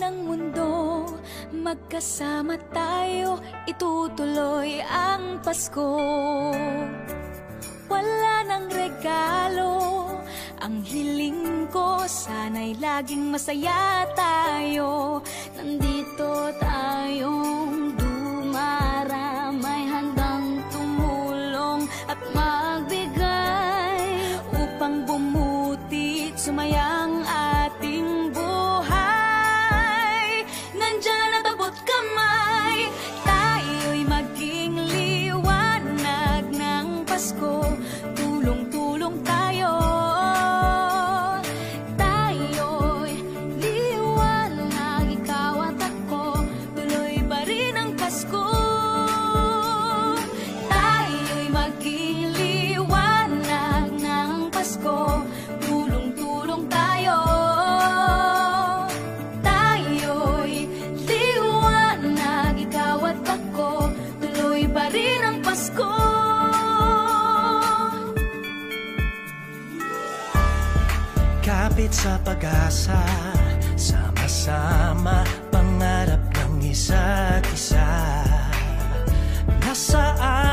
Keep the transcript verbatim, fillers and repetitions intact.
ng mundo, magkasama tayo, itutuloy ang Pasko. Wala nang regalo, ang hiling ko, sana'y laging masaya tayo. Nandito tayong dumaramay, handang tumulong at magbigay upang bumuti at sumayang ating buhay. Nandyan at abot kamay, tayo'y maging liwanag ng Pasko. Tulong-tulong tayo, tayo'y liwanag, ikaw at ako, tuloy pa rin ang Pasko. Tayo'y maging liwanag ng Pasko. Tulong-tulong tayo, tayo'y liwanag, ikaw at ako, tuloy pa rin ang Pasko. Kapit sa pag-asa, sama-sama, pangarap ng isa't isa. Nasaan